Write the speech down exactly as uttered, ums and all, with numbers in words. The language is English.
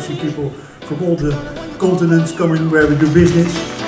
see people from all the continents coming where we do business.